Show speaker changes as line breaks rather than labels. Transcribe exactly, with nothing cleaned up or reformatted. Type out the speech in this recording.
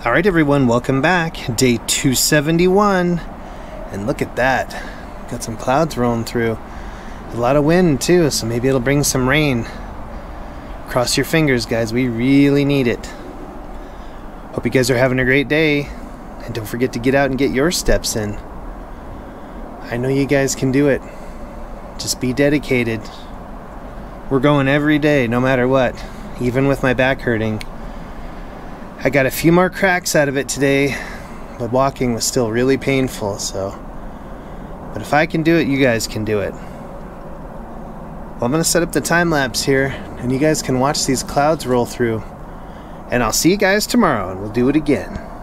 Alright everyone, welcome back. Day two seventy-one. And look at that. Got some clouds rolling through. A lot of wind too, so maybe it'll bring some rain. Cross your fingers, guys. We really need it. Hope you guys are having a great day. And don't forget to get out and get your steps in. I know you guys can do it. Just be dedicated. We're going every day, no matter what. Even with my back hurting. I got a few more cracks out of it today, but walking was still really painful, so. But if I can do it, you guys can do it. Well, I'm going to set up the time lapse here, and you guys can watch these clouds roll through. And I'll see you guys tomorrow, and we'll do it again.